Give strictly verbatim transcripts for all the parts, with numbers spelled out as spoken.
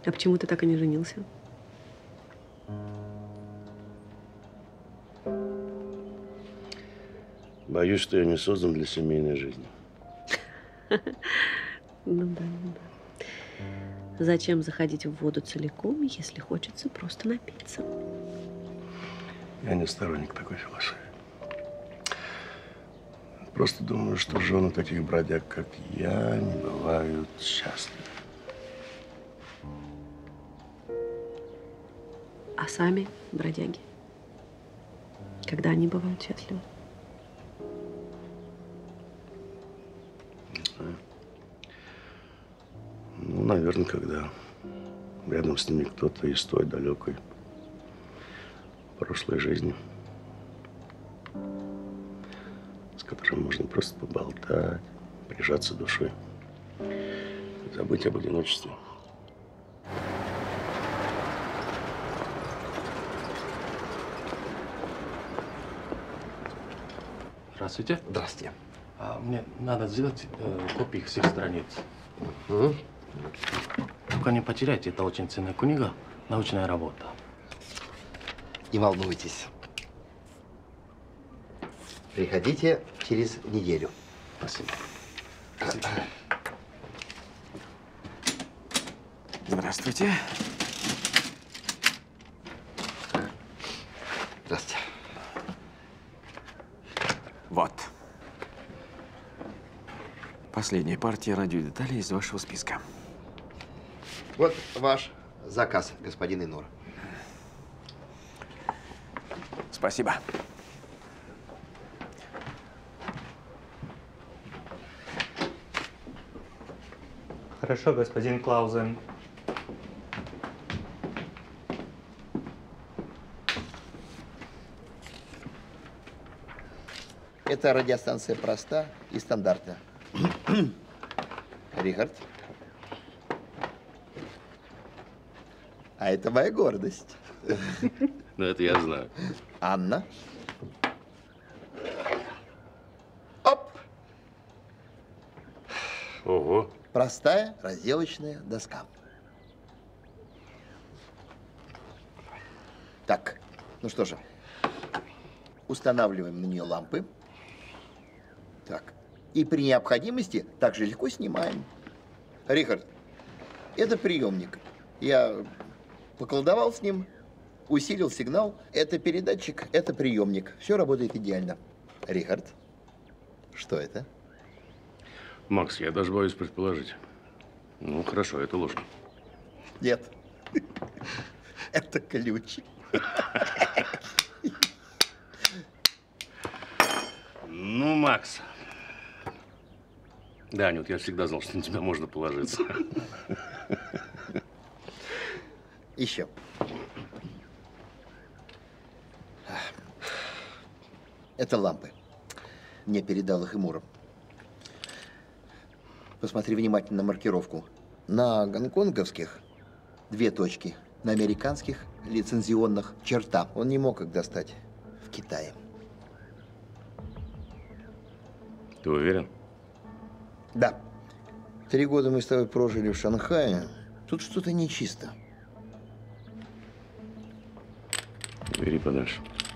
А почему ты так и не женился? Боюсь, что я не создан для семейной жизни. Ну да, ну да. Зачем заходить в воду целиком, если хочется просто напиться? Я не сторонник такой философии. Просто думаю, что жены таких бродяг, как я, не бывают счастливы. А сами бродяги? Когда они бывают счастливы? Не знаю. Ну, наверное, когда рядом с ними кто-то из той далекой прошлой жизни, с которым можно просто поболтать, прижаться душой, забыть об одиночестве. Здравствуйте. Здравствуйте. А, мне надо сделать э, копии всех страниц. Угу. Только не потеряйте, это очень ценная книга, научная работа. Не волнуйтесь. Приходите через неделю. Спасибо. Здравствуйте. Здравствуйте. Вот. Последняя партия радиодеталей из вашего списка. Вот ваш заказ, господин Инур. Спасибо. Хорошо, господин Клаузен. Эта радиостанция проста и стандартна. Рихард. А это моя гордость. Ну, это я знаю. Анна. Оп! Ого. Простая разделочная доска. Так, ну что же. Устанавливаем на нее лампы. Так. И при необходимости также легко снимаем. Рихард, это приемник. Я поколдовал с ним, усилил сигнал. Это передатчик, это приемник. Все работает идеально. Рихард, что это? Макс, я даже боюсь предположить. Ну, хорошо, это ложь. Нет. Это ключ. Ну, Макс. Да, Анют, я всегда знал, что на тебя можно положиться. Еще. Это лампы. Мне передал их Имуром. Посмотри внимательно на маркировку. На гонконговских две точки. На американских лицензионных черта. Он не мог их достать в Китае. Ты уверен? Да. Три года мы с тобой прожили в Шанхае. Тут что-то нечисто. Бери подальше.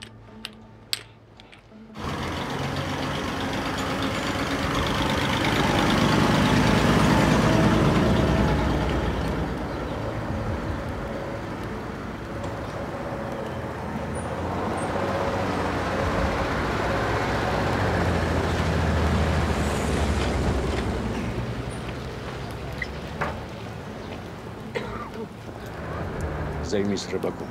Займись рыбаком.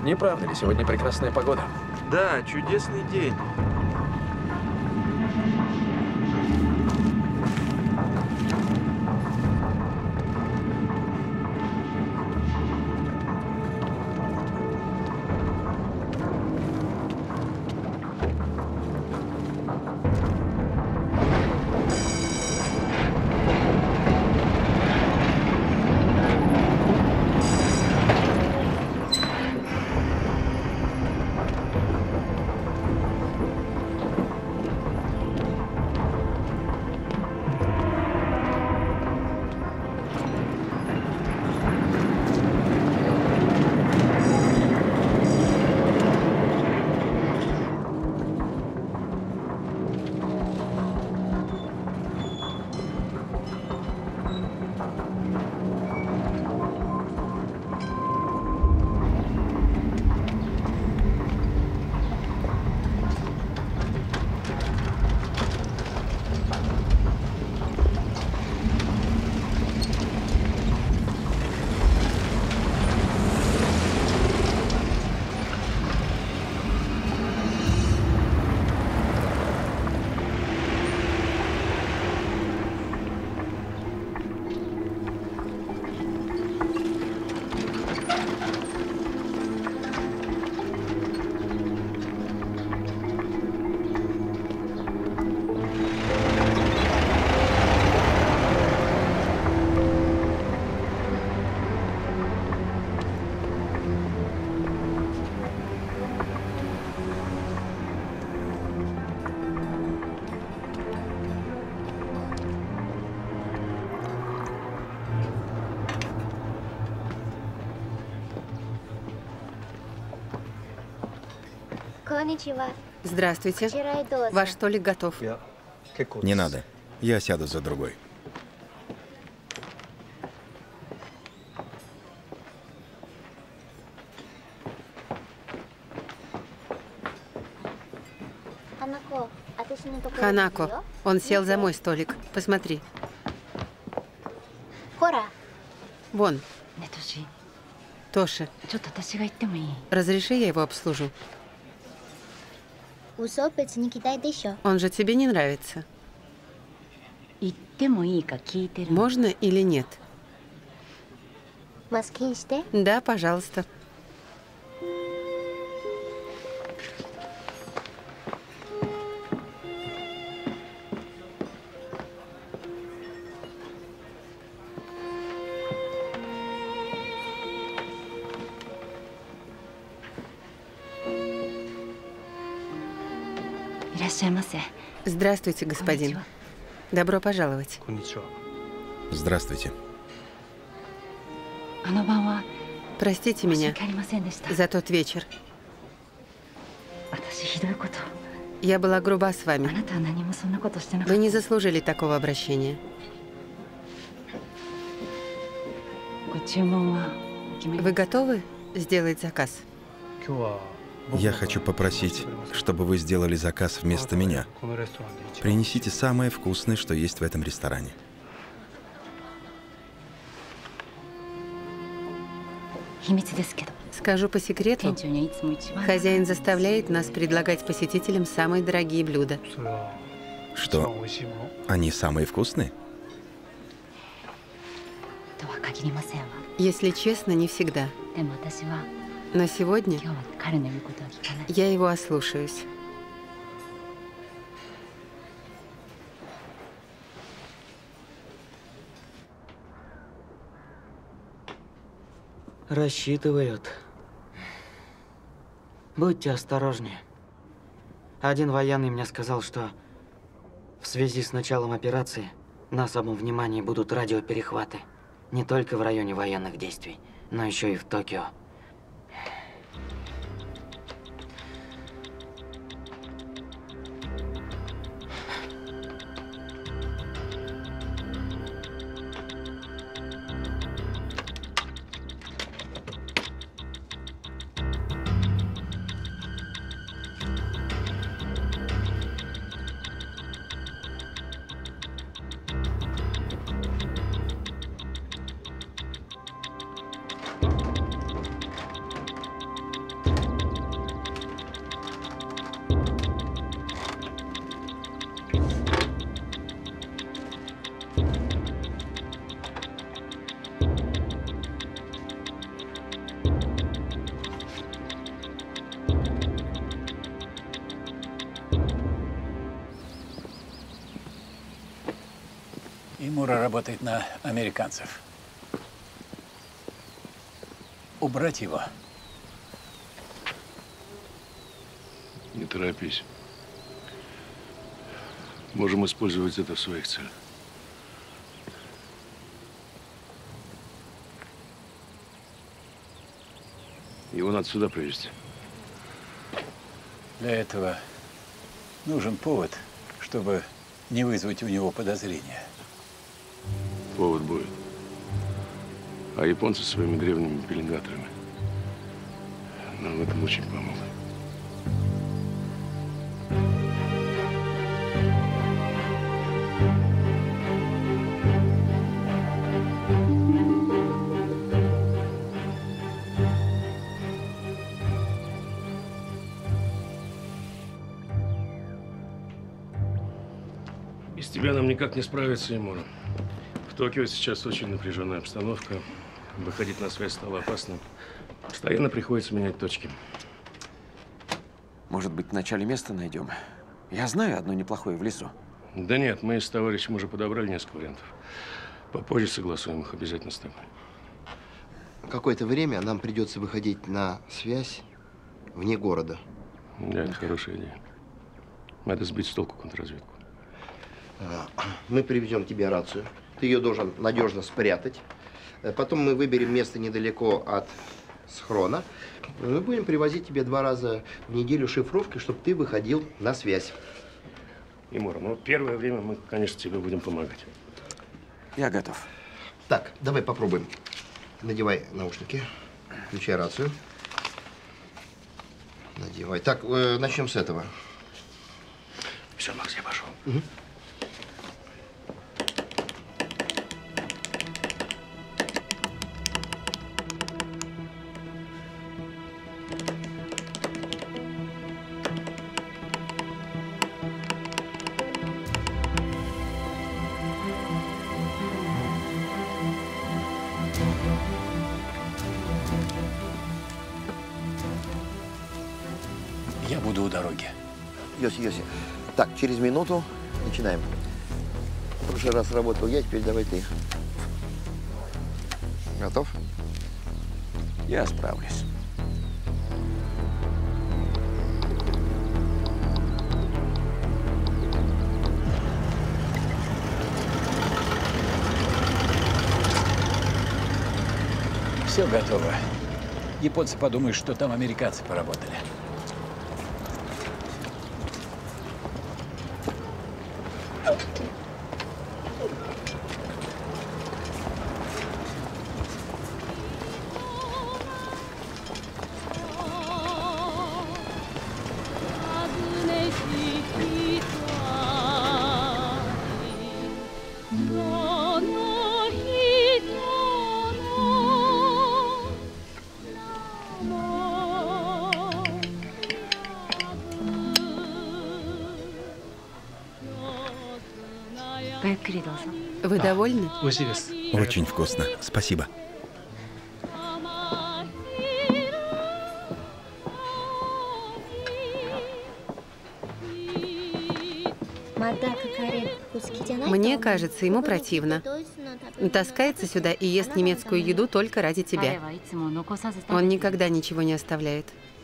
Не правда ли, сегодня прекрасная погода? Да, чудесный день. Здравствуйте. Ваш столик готов. Не надо. Я сяду за другой. Ханако, он сел за мой столик. Посмотри. Вон. Тоши, разреши, я его обслужу. Он же тебе не нравится. Можно или нет? Да, пожалуйста. Здравствуйте, господин. Добро пожаловать. Здравствуйте. Простите меня за тот вечер. Я была груба с вами. Вы не заслужили такого обращения. Вы готовы сделать заказ? Я хочу попросить, чтобы вы сделали заказ вместо меня. Принесите самое вкусное, что есть в этом ресторане. Скажу по секрету, хозяин заставляет нас предлагать посетителям самые дорогие блюда. Что? Они самые вкусные? Если честно, не всегда. Но сегодня я его ослушаюсь. Рассчитывают. Будьте осторожнее. Один военный мне сказал, что в связи с началом операции на особом внимании будут радиоперехваты. Не только в районе военных действий, но еще и в Токио. И Мура работает на американцев. Убрать его. Не торопись. Можем использовать это в своих целях. Его надо сюда привезти. Для этого нужен повод, чтобы не вызвать у него подозрения. Повод будет. А японцы своими древними пеленгаторами нам в этом очень помогут. Без тебя нам никак не справиться, Имура. В Токио сейчас очень напряженная обстановка. Выходить на связь стало опасно. Постоянно приходится менять точки. Может быть, вначале место найдем? Я знаю одно неплохое в лесу. Да нет, мы с товарищем уже подобрали несколько вариантов. Попозже согласуем их обязательно с тобой. Какое-то время нам придется выходить на связь вне города. Да, это хорошая идея. Надо сбить с толку контрразведку. Мы привезем тебе рацию. Ты ее должен надежно спрятать. Потом мы выберем место недалеко от схрона. Мы будем привозить тебе два раза в неделю шифровки, чтобы ты выходил на связь. Имура, ну первое время мы, конечно, тебе будем помогать. Я готов. Так, давай попробуем. Надевай наушники, включай рацию. Надевай. Так, э, начнем с этого. Все, Макс, я пошел. Угу. Я буду у дороги. Йоси, Йоси. Так, через минуту начинаем. В прошлый раз работал я, теперь давай ты. Готов? Я справлюсь. Все готово. Японцы подумают, что там американцы поработали. Вы довольны? Очень вкусно. Спасибо. Мне кажется, ему противно. Таскается сюда и ест немецкую еду только ради тебя. Он никогда ничего не оставляет.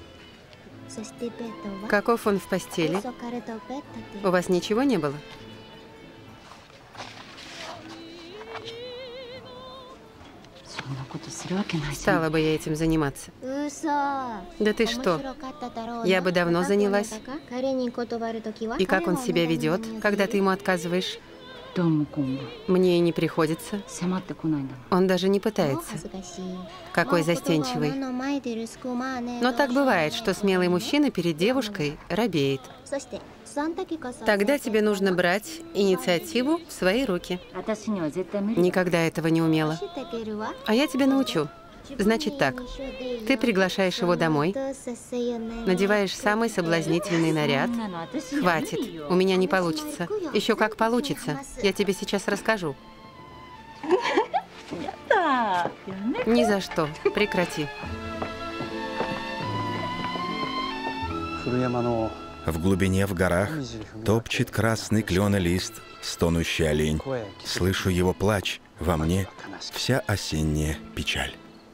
Каков он в постели? У вас ничего не было? Стала бы я этим заниматься. Да ты что? Я бы давно занялась. И как он себя ведет, когда ты ему отказываешь? Мне и не приходится. Он даже не пытается. Какой застенчивый. Но так бывает, что смелый мужчина перед девушкой робеет. Тогда тебе нужно брать инициативу в свои руки. Никогда этого не умела. А я тебя научу. Значит так, ты приглашаешь его домой, надеваешь самый соблазнительный наряд. Хватит, у меня не получится. Еще как получится. Я тебе сейчас расскажу. Ни за что. Прекрати. В глубине в горах топчет красный кленолист стонущий олень. Слышу его плач, во мне вся осенняя печаль.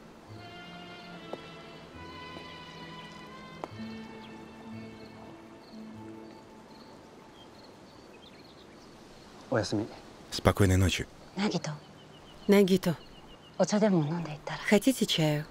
Спокойной ночи. Нагито, хотите чаю?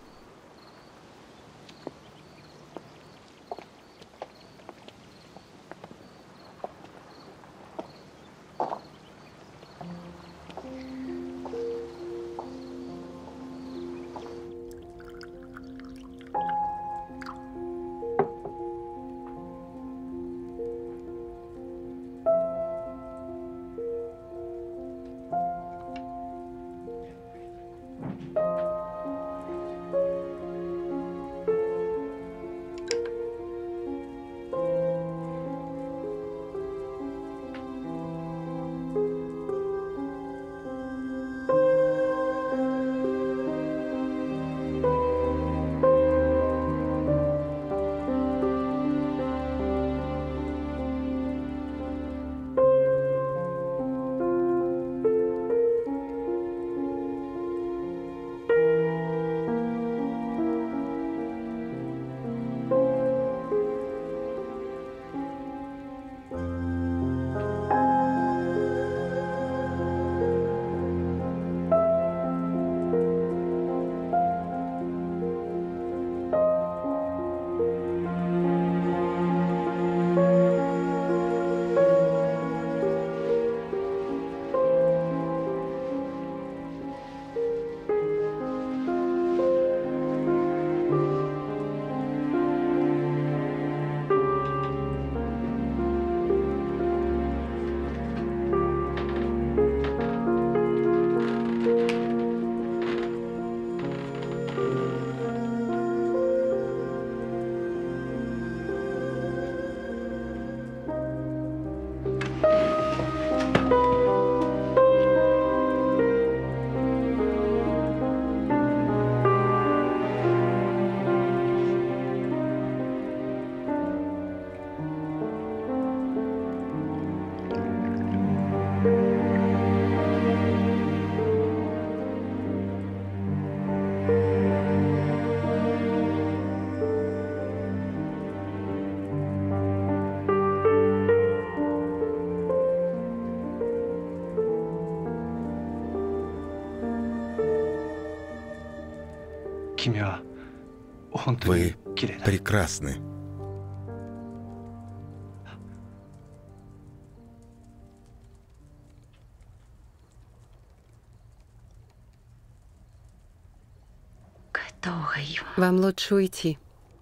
Вы прекрасны. Вам лучше уйти.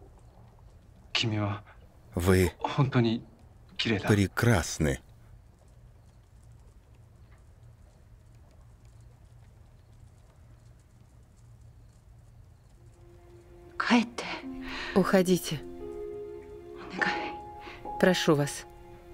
Вы прекрасны. Уходите. Прошу вас.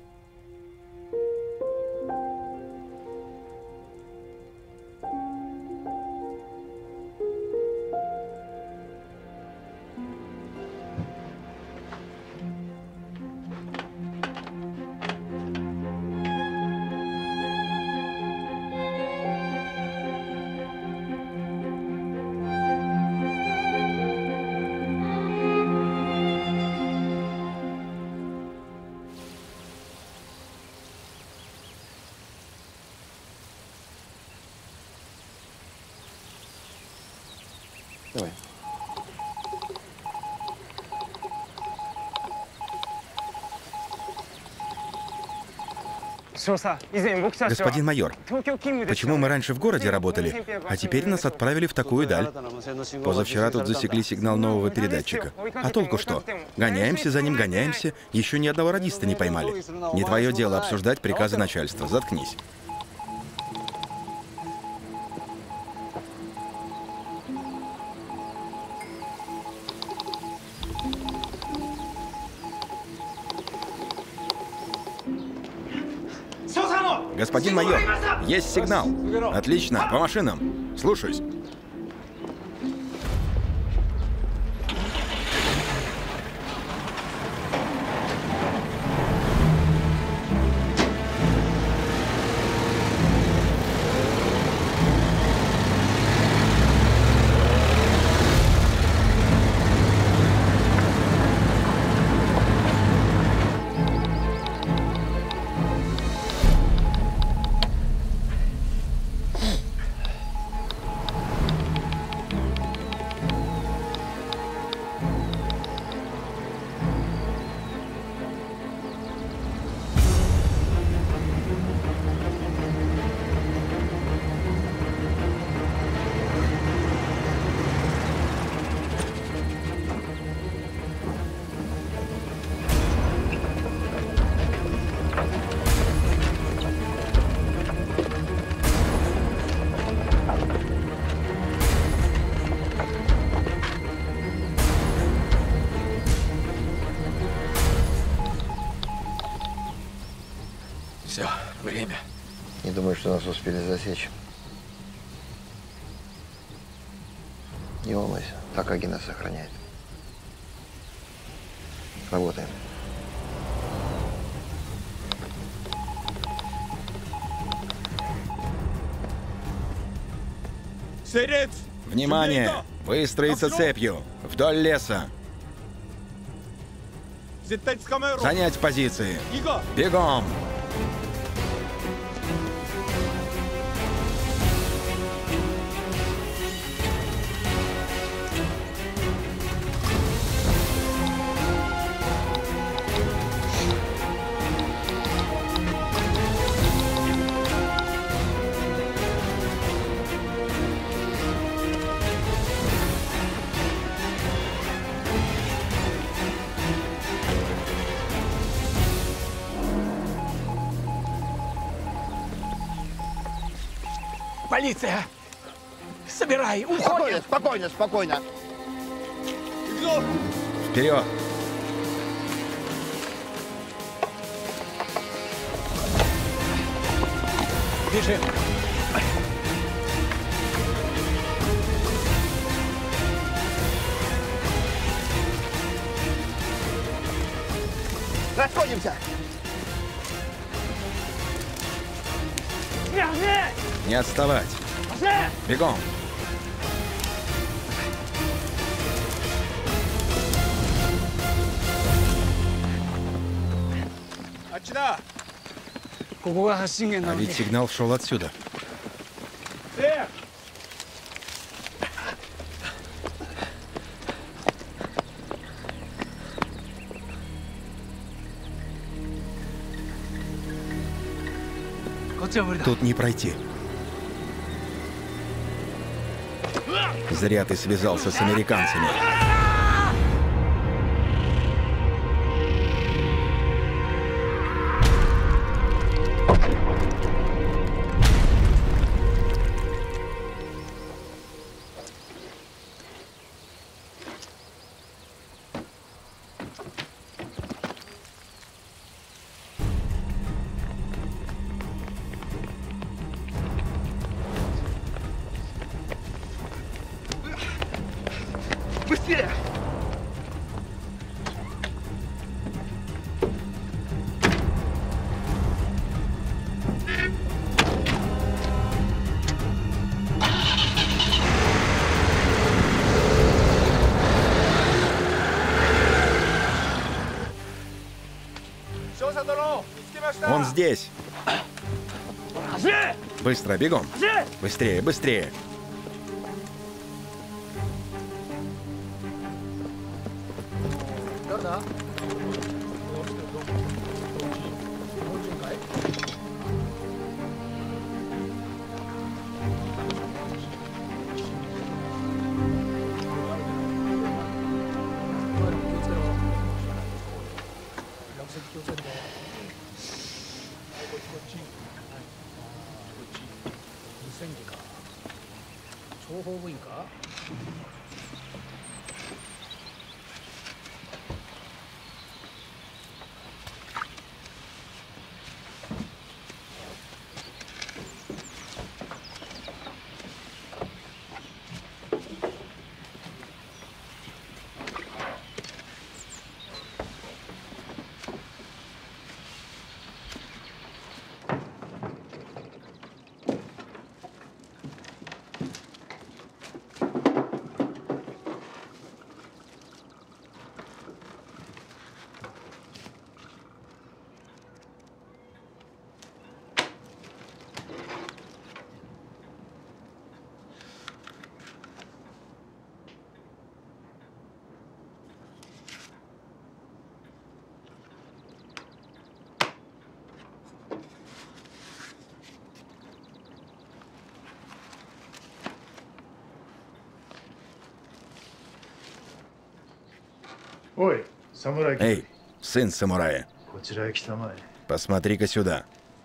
Давай. Господин майор, почему мы раньше в городе работали, а теперь нас отправили в такую даль? Позавчера тут засекли сигнал нового передатчика. А толку что? Гоняемся за ним, гоняемся, еще ни одного радиста не поймали. Не твое дело обсуждать приказы начальства. Заткнись. Господин майор, есть сигнал. Отлично, по машинам. Слушаюсь. Все, время. Не думаю, что нас успели засечь. Не волнуйся, Такаги нас охраняет. Работаем. Внимание! Выстроиться цепью вдоль леса. Занять позиции. Бегом! Полиция! Собирай, уходим! Спокойно, спокойно, спокойно. Вперед! Бежим! Расходимся! Не отставать! Бегом! А ведь сигнал шел отсюда. Тут не пройти. Зря ты связался с американцами. Быстрее! Он здесь. Быстро, бегом. Быстрее, быстрее. Эй, сын самурая, посмотри-ка сюда.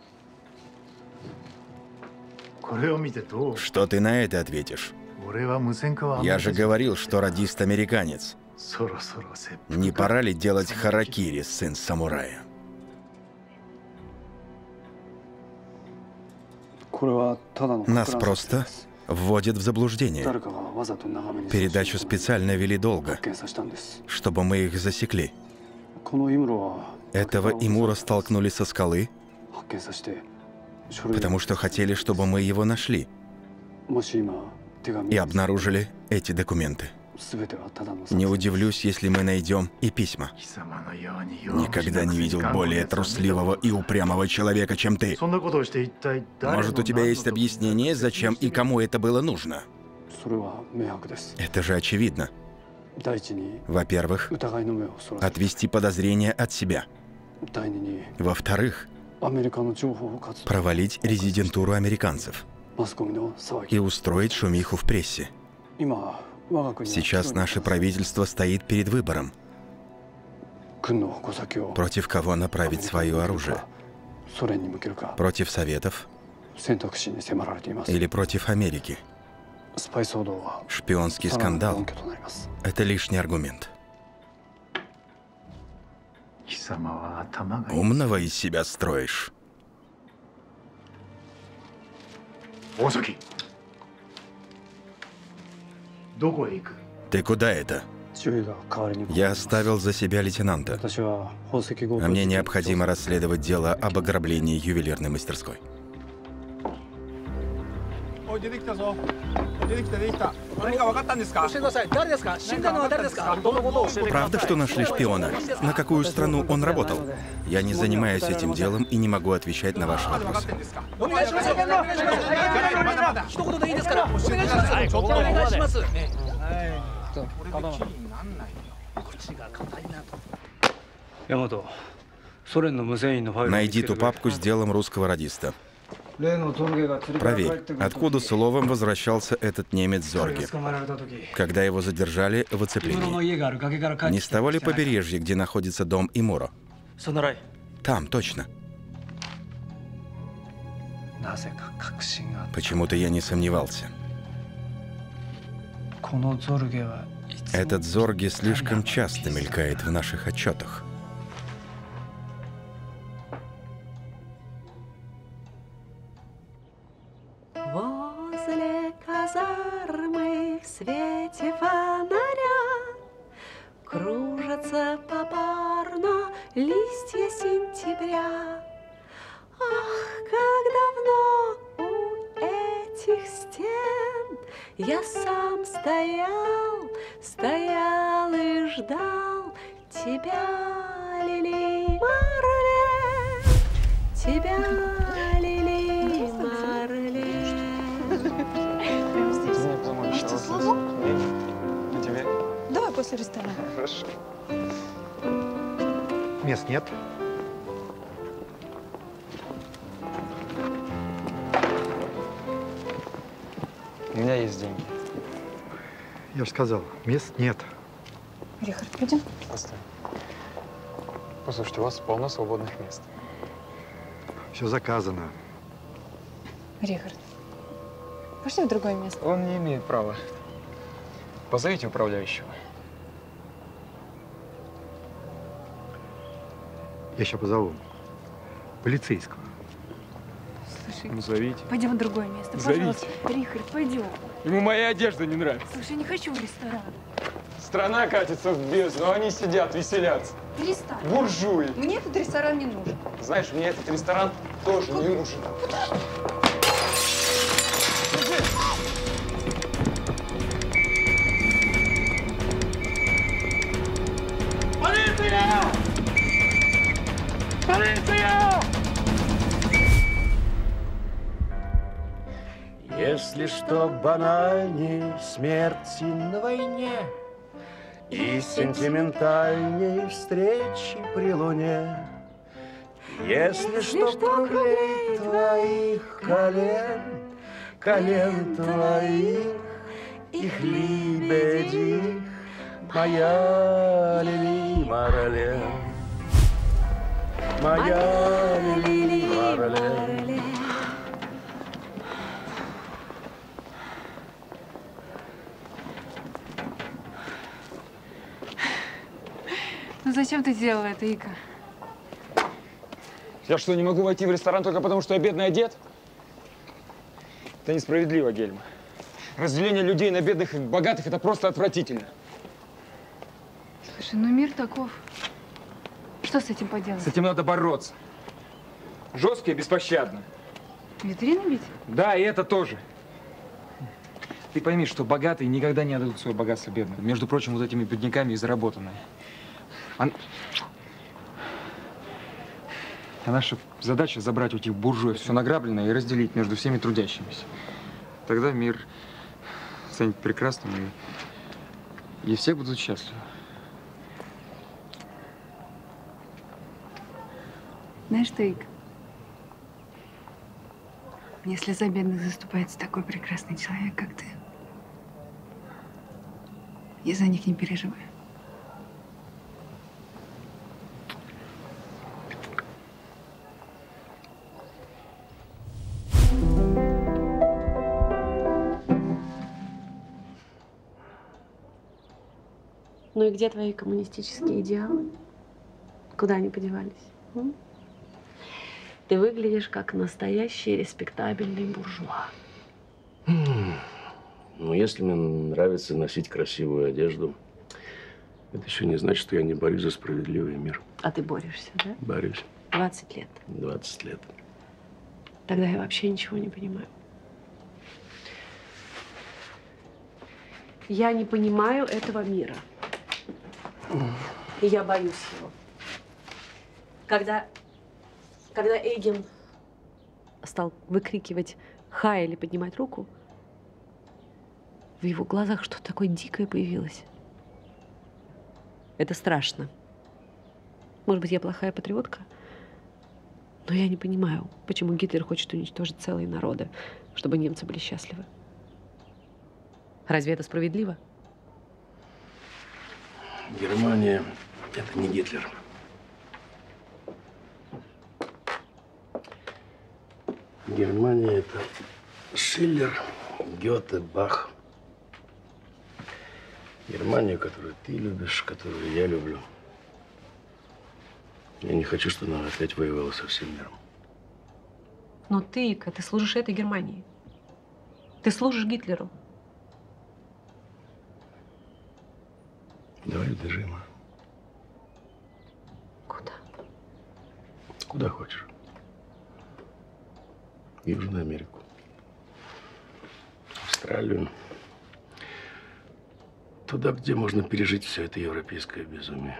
Что ты на это ответишь? Я же говорил, что радист американец. Не пора ли делать харакири, сын самурая? Нас просто вводят в заблуждение. Передачу специально вели долго, чтобы мы их засекли. Этого Имура столкнули со скалы, потому что хотели, чтобы мы его нашли, и обнаружили эти документы. Не удивлюсь, если мы найдем и письма. Никогда не видел более трусливого и упрямого человека, чем ты. Может, у тебя есть объяснение, зачем и кому это было нужно? Это же очевидно. Во-первых, отвести подозрения от себя. Во-вторых, провалить резидентуру американцев и устроить шумиху в прессе. Сейчас наше правительство стоит перед выбором. Против кого направить свое оружие? Против Советов? Или против Америки? Шпионский скандал – это лишний аргумент. Умного из себя строишь. Ты куда это? Я оставил за себя лейтенанта. А мне необходимо расследовать дело об ограблении ювелирной мастерской. Правда, что нашли шпиона? На какую страну он работал? Я не занимаюсь этим делом и не могу отвечать на ваши вопросы. Найди ту папку с делом русского радиста. Проверь, откуда с уловом возвращался этот немец Зорге, когда его задержали в оцеплении. Не с того ли побережья, где находится дом Имуро? Там, точно. Почему-то я не сомневался. Этот Зорге слишком часто мелькает в наших отчетах. Возле казармы в свете фонаря кружатся попарно листья сентября. Ах, как давно у этих стен я сам стоял, стоял и ждал тебя, Лили Марлен, тебя, Лили Марлен. Что, слабо? На тебе? Давай после ресторана. Хорошо. Мест нет. У меня есть деньги. Я же сказал, мест нет. Рихард, пойдем? Постой. Послушайте, у вас полно свободных мест. Все заказано. Рихард, пошли в другое место. Он не имеет права. Позовите управляющего. Я сейчас позову. Полицейского. Слушай, Ну, зовите. пойдем в другое место, Зовите. пожалуйста. Рихард, пойдем. Ему моя одежда не нравится. Слушай, я не хочу в ресторан. Страна катится в бездну, а они сидят, веселятся. Перестань. Буржуи. Мне этот ресторан не нужен. Знаешь, мне этот ресторан тоже не нужен. Полиция! Полиция! Если что банальней смерти на войне и сентиментальней встречи при луне, если что круглей твоих колен, колен твоих, их лебедих, моя Лили Марлен, моя Лили Марлен. Ну зачем ты делала это, Ика? Я что, не могу войти в ресторан только потому, что я бедный одет? Это несправедливо, Гельма. Разделение людей на бедных и богатых – это просто отвратительно. Слушай, ну мир таков. Что с этим поделать? С этим надо бороться. Жестко и беспощадно. Витрины бить? Да, и это тоже. Ты пойми, что богатые никогда не отдадут свое богатство бедным. Между прочим, вот этими бедняками и заработанное. А... а наша задача забрать у этих буржуев все награбленное и разделить между всеми трудящимися. Тогда мир станет прекрасным, и, и все будут счастливы. Знаешь, Таик, если за бедных заступается такой прекрасный человек, как ты, я за них не переживаю. Ну и где твои коммунистические идеалы? Куда они подевались? М? Ты выглядишь как настоящий респектабельный буржуа. Ну, если мне нравится носить красивую одежду, это еще не значит, что я не борюсь за справедливый мир. А ты борешься, да? Борюсь. двадцать лет. двадцать лет. Тогда я вообще ничего не понимаю. Я не понимаю этого мира. И я боюсь его. Когда, когда Эйген стал выкрикивать «Хай» или поднимать руку, в его глазах что-то такое дикое появилось. Это страшно. Может быть, я плохая патриотка, но я не понимаю, почему Гитлер хочет уничтожить целые народы, чтобы немцы были счастливы. Разве это справедливо? Германия – это не Гитлер. Германия – это Шиллер, Гёте, Бах. Германию, которую ты любишь, которую я люблю. Я не хочу, чтобы она опять воевала со всем миром. Но ты, Ика, ты служишь этой Германии. Ты служишь Гитлеру. Давай убежим. Куда? Куда хочешь. В Южную Америку. Австралию. Туда, где можно пережить все это европейское безумие.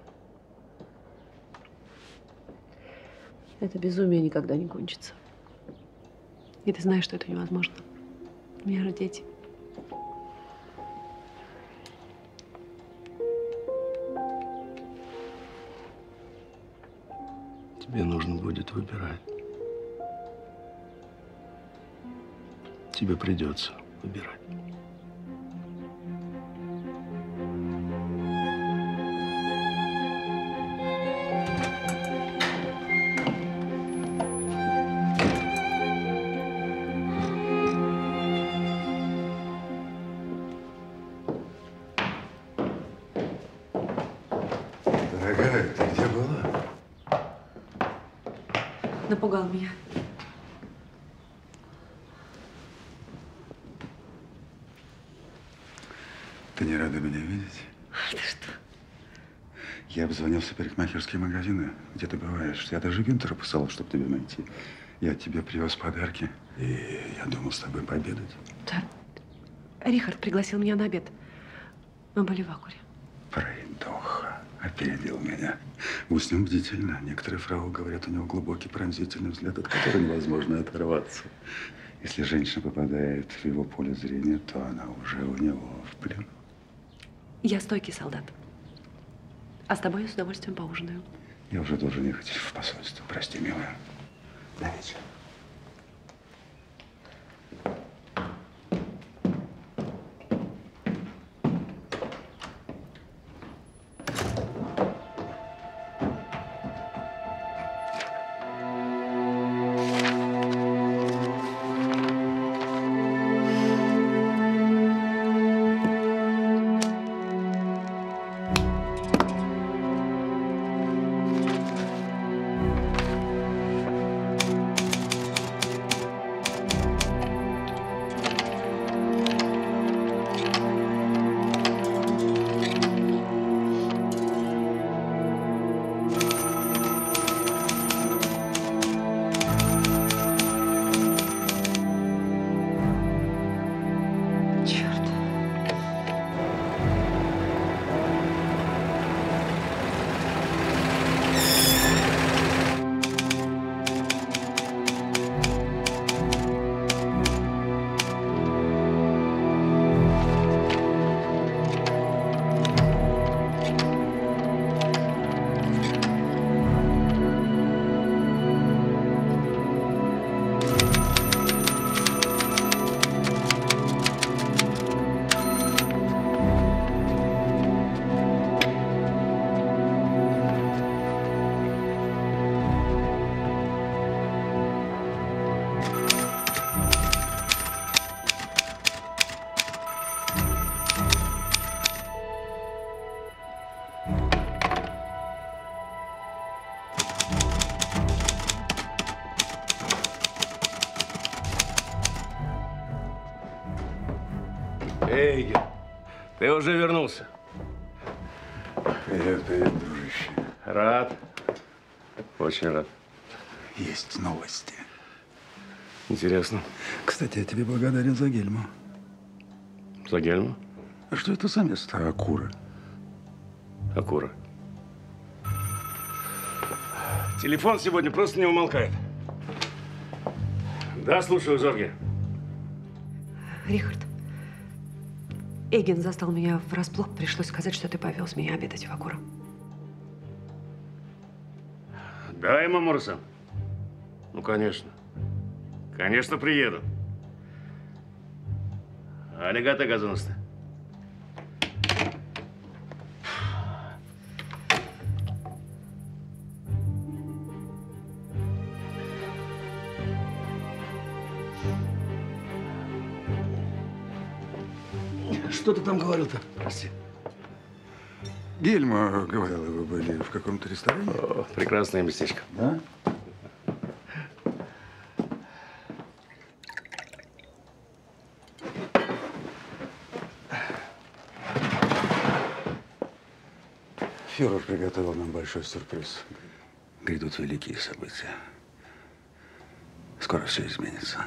Это безумие никогда не кончится. И ты знаешь, что это невозможно. У меня же дети. Тебе нужно будет выбирать. Тебе придется выбирать. Дорогая, ты где была? Напугал меня. Ты не рада меня видеть? Ты что? Я обзвонился в парикмахерские магазины, где ты бываешь. Я даже Гюнтера посылал, чтобы тебя найти. Я тебе привез подарки, и я думал с тобой пообедать. Да. Рихард пригласил меня на обед. Мы были в Акуре. Пройдоха. Опередил меня. Гусь не бдительно. Некоторые фрау говорят, у него глубокий пронзительный взгляд, от которого невозможно оторваться. Если женщина попадает в его поле зрения, то она уже у него в плену. Я стойкий солдат. А с тобой я с удовольствием поужинаю. Я уже должен ехать в посольство. Прости, милая. До вечера. Эй, ты уже вернулся. Привет, привет, дружище. Рад. Очень рад. Есть новости. Интересно. Кстати, я тебе благодарен за Гельму. За Гельму? А что это за место? Акура. Акура. Телефон сегодня просто не умолкает. Да, слушаю, Зорге. Рихард, Эйген застал меня врасплох. Пришлось сказать, что ты повез меня обедать в Акуру. Да, Мамура-сан. Ну, конечно. Конечно, приеду. Алигато газоносты. Что ты там говорил-то? Прости. Гельма говорила, вы были в каком-то ресторане? О, прекрасное местечко. Да? Фюрер приготовил нам большой сюрприз. Грядут великие события. Скоро все изменится.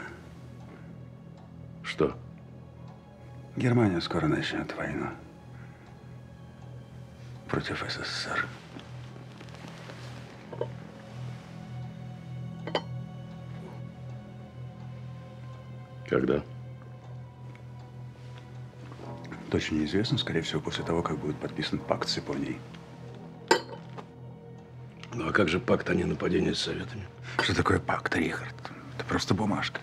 Что? Германия скоро начнет войну против СССР. Когда? Точно неизвестно. Скорее всего, после того, как будет подписан пакт с Японией. Ну а как же пакт о ненападении с Советами? Что такое пакт, Рихард? Это просто бумажка.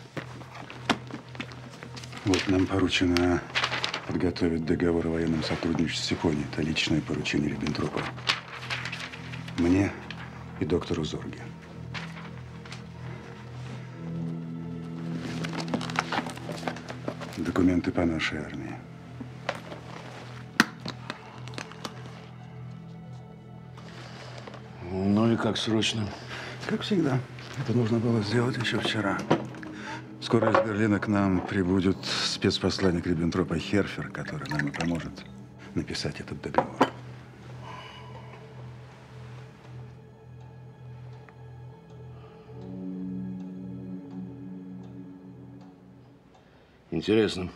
Вот нам поручено подготовить договор о военном сотрудничестве с Японией. Это личное поручение Риббентропа. Мне и доктору Зорге. Документы по нашей армии. Ну и как срочно? Как всегда. Это нужно было сделать еще вчера. Скоро из Берлина к нам прибудет спецпосланник Риббентропа Херфер, который нам и поможет написать этот договор. Интересно.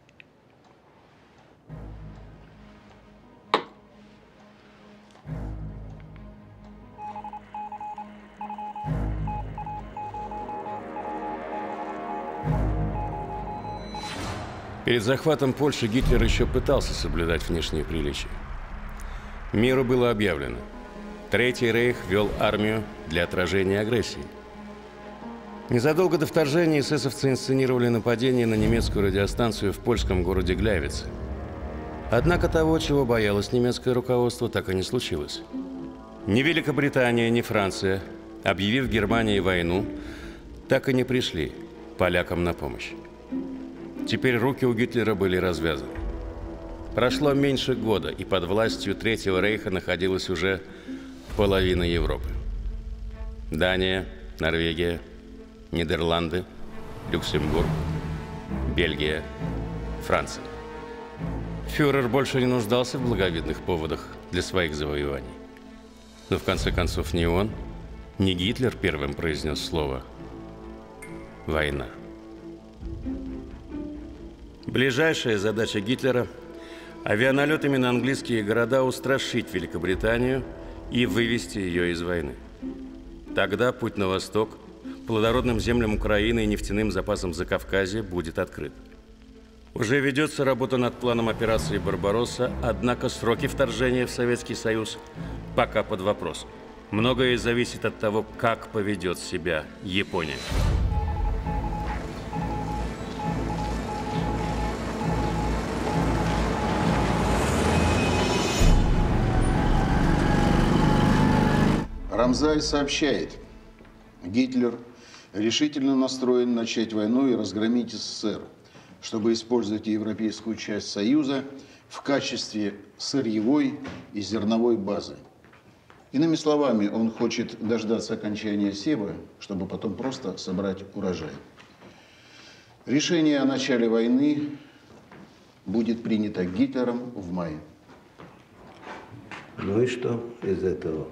Перед захватом Польши Гитлер еще пытался соблюдать внешние приличия. Миру было объявлено: Третий рейх вел армию для отражения агрессии. Незадолго до вторжения эсэсовцы инсценировали нападение на немецкую радиостанцию в польском городе Гляйвице. Однако того, чего боялось немецкое руководство, так и не случилось. Ни Великобритания, ни Франция, объявив Германии войну, так и не пришли полякам на помощь. Теперь руки у Гитлера были развязаны. Прошло меньше года, и под властью Третьего рейха находилась уже половина Европы. Дания, Норвегия, Нидерланды, Люксембург, Бельгия, Франция. Фюрер больше не нуждался в благовидных поводах для своих завоеваний. Но в конце концов ни он, ни Гитлер первым произнес слово «война». Ближайшая задача Гитлера – авианалетами на английские города устрашить Великобританию и вывести ее из войны. Тогда путь на восток, плодородным землям Украины и нефтяным запасам Закавказья будет открыт. Уже ведется работа над планом операции «Барбаросса», однако сроки вторжения в Советский Союз пока под вопросом. Многое зависит от того, как поведет себя Япония. Рамзай сообщает, Гитлер решительно настроен начать войну и разгромить СССР, чтобы использовать европейскую часть Союза в качестве сырьевой и зерновой базы. Иными словами, он хочет дождаться окончания сева, чтобы потом просто собрать урожай. Решение о начале войны будет принято Гитлером в мае. Ну и что из этого?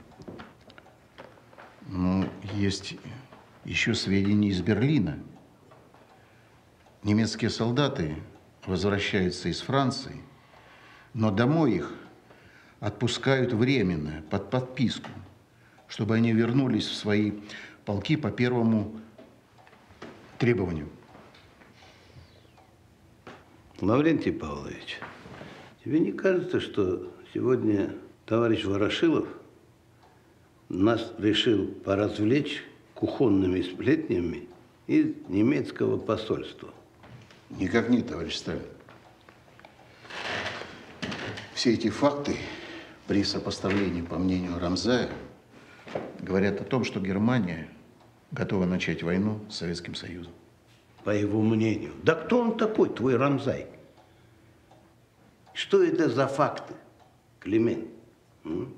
Ну, есть еще сведения из Берлина. Немецкие солдаты возвращаются из Франции, но домой их отпускают временно, под подписку, чтобы они вернулись в свои полки по первому требованию. Лаврентий Павлович, тебе не кажется, что сегодня товарищ Ворошилов нас решил поразвлечь кухонными сплетнями из немецкого посольства? Никак нет, товарищ Сталин. Все эти факты при сопоставлении, по мнению Рамзая, говорят о том, что Германия готова начать войну с Советским Союзом. По его мнению. Да кто он такой, твой Рамзай? Что это за факты, Климент? М?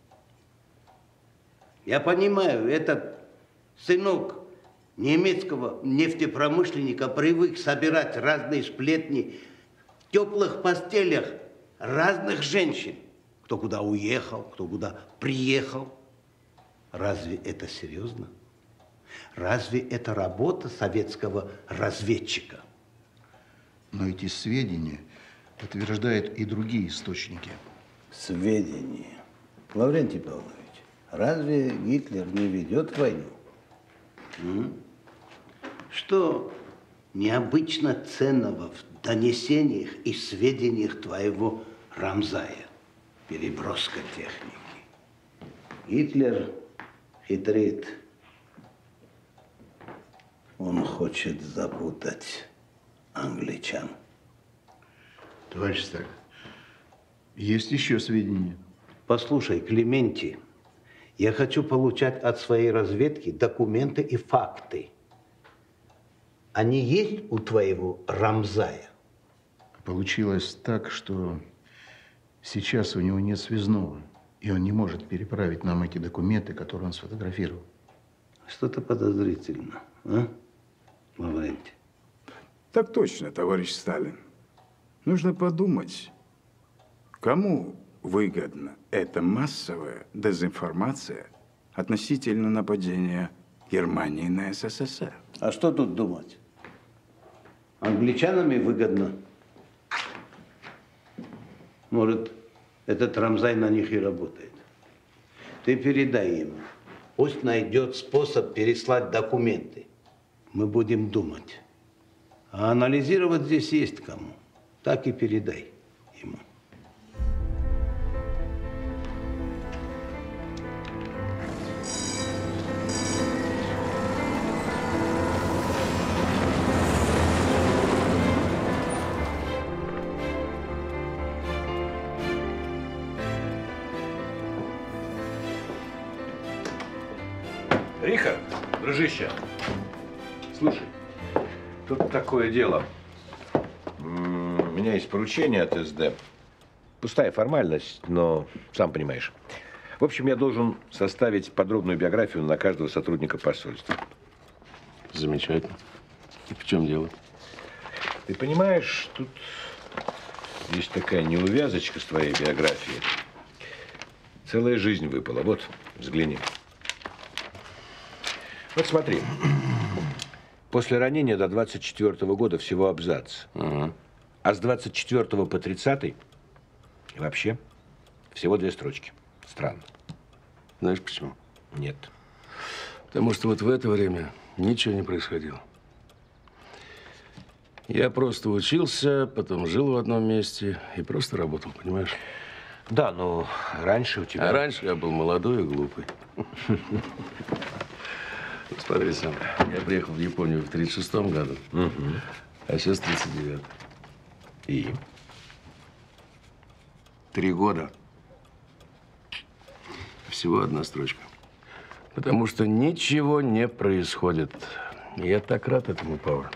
Я понимаю, этот сынок немецкого нефтепромышленника привык собирать разные сплетни в теплых постелях разных женщин. Кто куда уехал, кто куда приехал. Разве это серьезно? Разве это работа советского разведчика? Но эти сведения подтверждают и другие источники. Сведения? Лаврентий Павлович, разве Гитлер не ведет войну? М? Что необычно ценного в донесениях и сведениях твоего Рамзая? Переброска техники. Гитлер хитрит. Он хочет запутать англичан. Товарищ Сталин, есть еще сведения. Послушай, Клементий, я хочу получать от своей разведки документы и факты. Они есть у твоего Рамзая? Получилось так, что сейчас у него нет связного, и он не может переправить нам эти документы, которые он сфотографировал. Что-то подозрительно, а, Лаврентий? Так точно, товарищ Сталин. Нужно подумать, кому выгодна эта массовая дезинформация относительно нападения Германии на СССР. А что тут думать? Англичанами выгодно. Может, этот Рамзай на них и работает. Ты передай ему. Пусть найдет способ переслать документы. Мы будем думать. А анализировать здесь есть кому. Так и передай ему. Рихард, дружище, слушай, тут такое дело. У меня есть поручение от эс дэ. Пустая формальность, но сам понимаешь. В общем, я должен составить подробную биографию на каждого сотрудника посольства. Замечательно. И в чем дело? Ты понимаешь, тут есть такая неувязочка с твоей биографией. Целая жизнь выпала. Вот, взгляни. Вот смотри. После ранения до двадцать четвёртого года всего абзац. Ага. А с двадцать четвёртого по тридцатый вообще всего две строчки. Странно. Знаешь почему? Нет. Потому что вот в это время ничего не происходило. Я просто учился, потом жил в одном месте и просто работал, понимаешь? Да, но раньше у тебя… А раньше я был молодой и глупый. Смотри сам, я приехал в Японию в тридцать шестом году, а сейчас тридцать девятый. И? Три года. Всего одна строчка. Потому что ничего не происходит. Я так рад этому, Пауэр.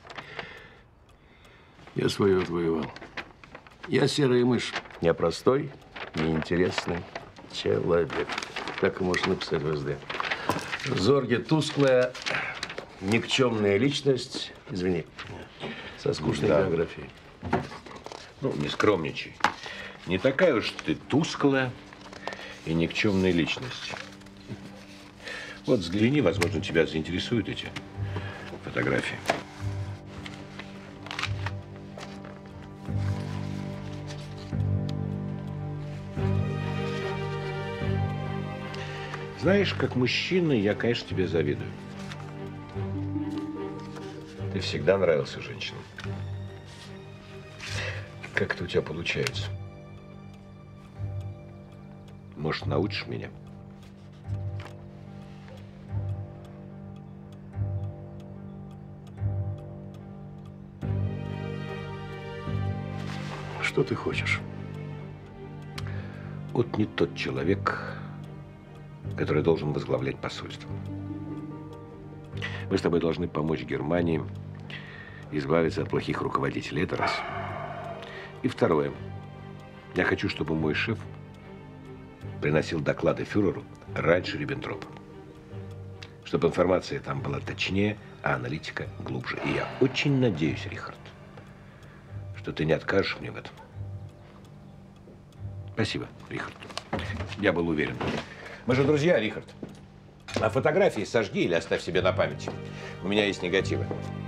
Я свое отвоевал. Я серая мышь. Я простой, неинтересный человек. Так и можно написать в эс дэ. Зорге тусклая, никчемная личность. Извини, со скучной Да. биографией. Ну, не скромничай. Не такая уж ты тусклая и никчемная личность. Вот взгляни, возможно, тебя заинтересуют эти фотографии. Знаешь, как мужчина, я, конечно, тебе завидую. Ты всегда нравился женщинам. Как это у тебя получается? Может, научишь меня? Что ты хочешь? Вот не тот человек, который должен возглавлять посольство. Мы с тобой должны помочь Германии избавиться от плохих руководителей. Это раз. И второе. Я хочу, чтобы мой шеф приносил доклады фюреру раньше Риббентропа. Чтобы информация там была точнее, а аналитика глубже. И я очень надеюсь, Рихард, что ты не откажешь мне в этом. Спасибо, Рихард. Я был уверен. Мы же друзья, Рихард. А фотографии сожги или оставь себе на память. У меня есть негативы.